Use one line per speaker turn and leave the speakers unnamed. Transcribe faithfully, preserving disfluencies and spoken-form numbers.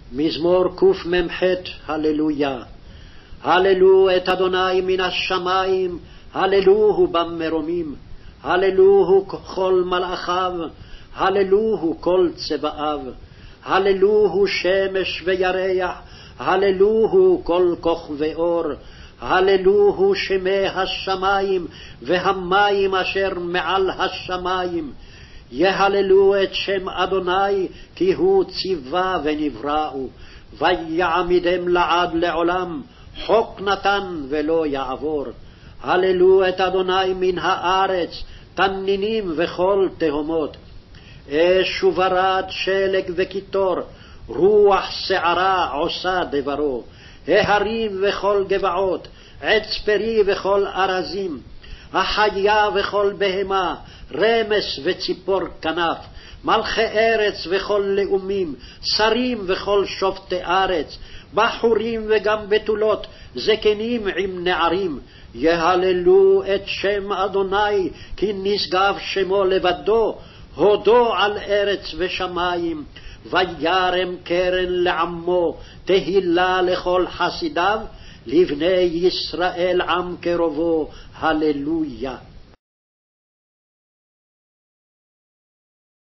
מזמור קמ"ח, הללויה. הללו את אדוני מן השמיים, הללוהו במרומים, הללוהו כל מלאכיו, הללוהו כל צבאיו, הללוהו שמש וירח, הללוהו כל כוכבי אור, הללוהו שמי השמיים והמים אשר מעל השמיים. יהללו את שם אדוני, כי הוא ציווה ונבראו, ויעמידם לעד לעולם, חוק נתן ולא יעבור. הללו את אדוני מן הארץ, תנינים וכל תהומות. אש וברד, שלג וקיטור, רוח שערה עושה דברו. ההרים וכל גבעות, עץ פרי וכל ארזים, החיה וכל בהמה, רמס וציפור כנף, מלכי ארץ וכל לאומים, שרים וכל שופטי ארץ, בחורים וגם בתולות, זקנים עם נערים. יהללו את שם אדוני, כי נשגב שמו לבדו, הודו על ארץ ושמיים. וירם קרן לעמו, תהילה לכל חסידיו, לבני ישראל עם קרובו, הללויה.